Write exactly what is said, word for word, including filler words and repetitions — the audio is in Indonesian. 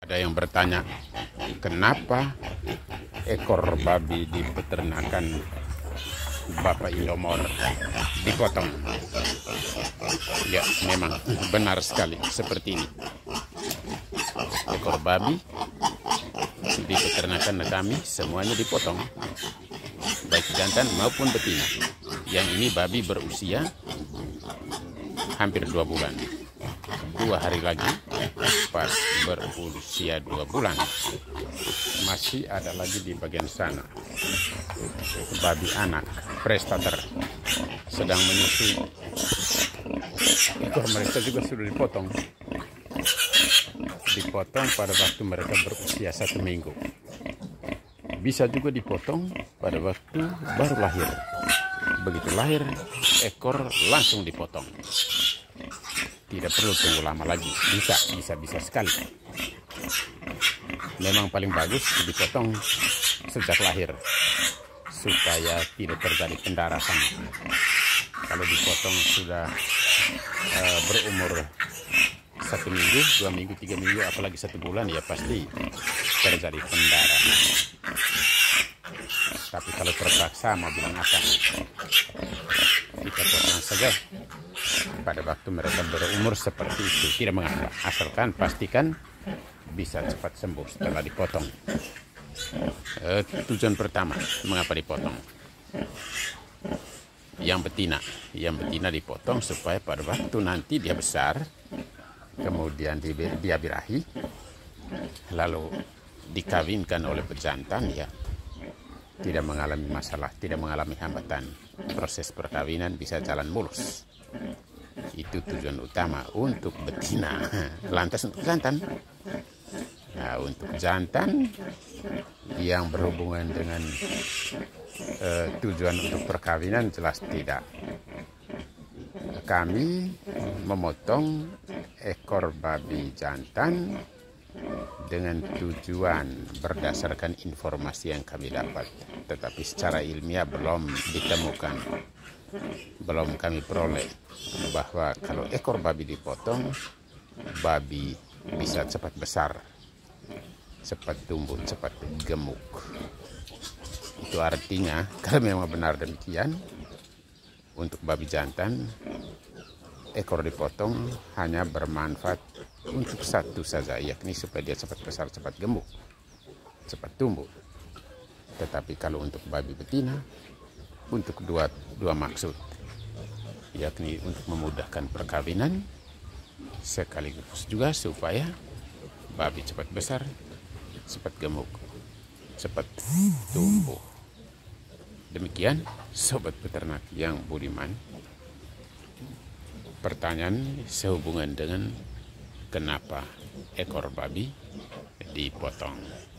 Ada yang bertanya, kenapa ekor babi di peternakan Bapak Indomor dipotong? Ya, memang benar sekali seperti ini. Ekor babi di peternakan kami semuanya dipotong, baik jantan maupun betina. Yang ini babi berusia hampir dua bulan. Dua hari lagi pas berusia dua bulan masih ada lagi di bagian sana babi anak prestator sedang menyusui. Ekor mereka juga sudah dipotong dipotong pada waktu mereka berusia satu minggu. Bisa juga dipotong pada waktu baru lahir. Begitu lahir ekor langsung dipotong, tidak perlu tunggu lama lagi. Bisa, bisa, bisa sekali. Memang paling bagus dipotong sejak lahir supaya tidak terjadi pendarahan. Kalau dipotong sudah uh, berumur satu minggu, dua minggu, tiga minggu, apalagi satu bulan, ya pasti terjadi pendarahan. Tapi kalau terpaksa mau bilang apa, kita potong saja pada waktu mereka berumur seperti itu, tidak mengapa, asalkan pastikan bisa cepat sembuh setelah dipotong. Eh, tujuan pertama mengapa dipotong? Yang betina, yang betina dipotong supaya pada waktu nanti dia besar, kemudian dia birahi, lalu dikawinkan oleh pejantan, ya tidak mengalami masalah, tidak mengalami hambatan. Proses perkawinan bisa jalan mulus. Itu tujuan utama untuk betina. Lantas untuk jantan, nah untuk jantan yang berhubungan dengan uh, tujuan untuk perkawinan jelas tidak. Kami memotong ekor babi jantan dengan tujuan berdasarkan informasi yang kami dapat, tetapi secara ilmiah belum ditemukan, belum kami peroleh bahwa kalau ekor babi dipotong, babi bisa cepat besar, cepat tumbuh, cepat gemuk. Itu artinya kalau memang benar demikian, untuk babi jantan ekor dipotong hanya bermanfaat untuk satu saja, yakni supaya dia cepat besar, cepat gemuk, cepat tumbuh. Tetapi kalau untuk babi betina, untuk dua, dua maksud, yakni untuk memudahkan perkawinan, sekaligus juga supaya babi cepat besar, cepat gemuk, cepat tumbuh. Demikian sobat peternak yang budiman, pertanyaan sehubungan dengan kenapa ekor babi dipotong.